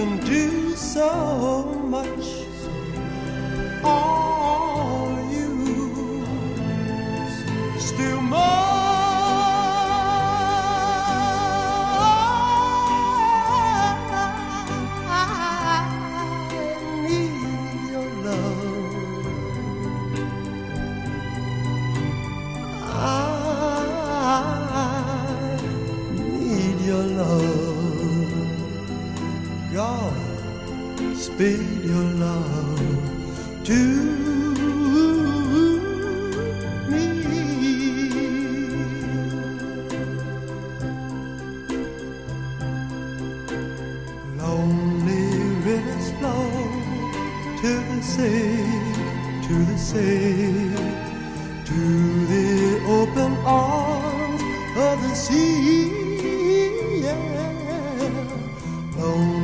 can do so much. Are you still more? Speed your love to me. Lonely rivers flow to the sea, to the sea, to the open arms of the sea. Yeah. Lonely